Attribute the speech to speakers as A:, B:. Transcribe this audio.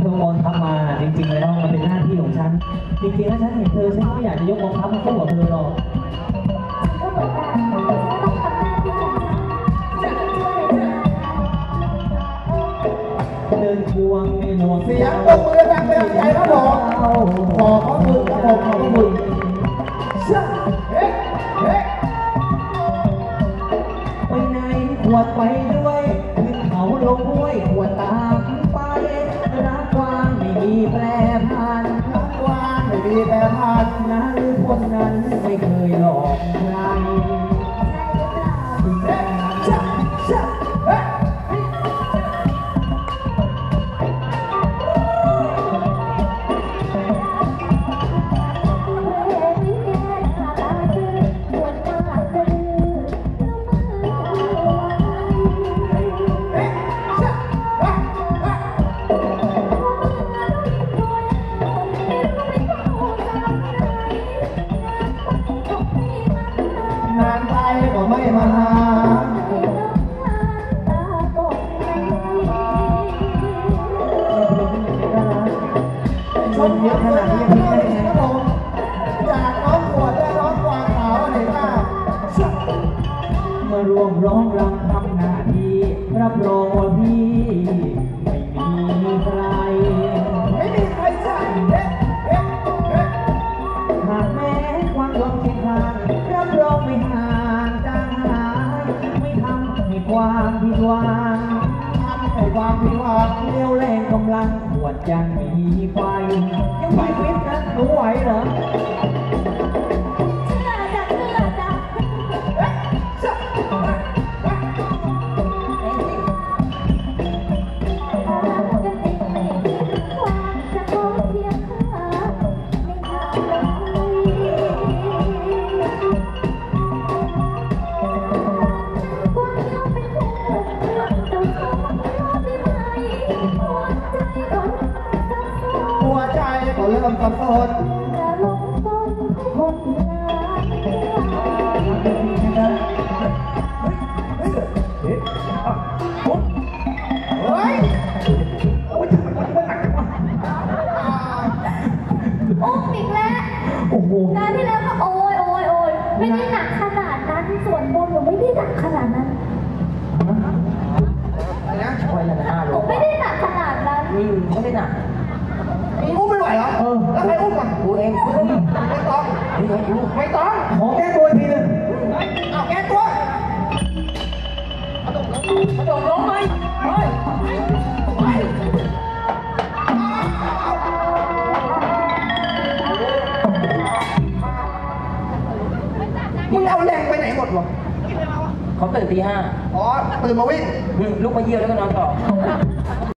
A: กองทัพมาจริงๆแล้วมันเป็นหน้าที่ของฉันจริงๆแล้วฉันเห็นเธอฉันก็อยากจะยกกองทัพมาสู้กับเธอหรอก
B: ก็เหมือนกันต้องทำหน้าที่ของฉัน
A: เดินควงในหลวง
C: เสียงปรบมือดังเป็นใจครับผมขอบพระคุณครับผมขอบพระคุณเชื่อเฮ้เฮ้
A: ไปไหนขวดไปด้วยขึ้นเขาลงห้วยขวดตามไปรักกว้างไม่มีแปรผัน
C: รักกว้างไม่มีแปรผัน
A: นะหรือคนนั้นไม่เคยหลอกใคร
C: นานไปก็ไม่มาหาชมเยอะขนาดนี้พี่ได้ไงครับผมจากน้องขวดและน้องกวางขาวไหนบ้าง
A: มารวมร้องรำทำหน้าที่รับรองว่าพี่ไม่มีใคร
C: จ้ะเอ๊ะเอ๊ะเอ๊ะ
A: หากแม้ความหวังที่ห่างรับรองไม่ห่างจางหายไม่ทำให้ความผิดหวัง
C: ให้ความผิดหวัง
A: เลี้ยวแรงกำลังขวดยังมีไฟยังไม่ฟิตนะหนูไหวเหรอ
C: หัวใจก็เริ่มสับสน
B: การที่แล้วก็โอยไม่ได้หนักขนาดนั้นส่วนบนหนูไม่ได้หนักขนาดนั้นผมไม่ได้หนักขนาดนั้น
A: ไม่ได้หนัก
C: อุ้มไม่ไหวเหรอแล้วใครอุ้มอ่ะ
A: กูเอง
C: ไม่ต้อง
A: ขอแก้ตัวทีนึง
C: เอาแก้ตัว
A: กระโดดลงไหม
C: มึงเอาแรงไปไหนหมดวะ
A: เขาตื่นตี 5
C: อ๋อตื่นมาวิ่ง
A: ลุกมาเยี่ยวแล้วก็นอนต่อ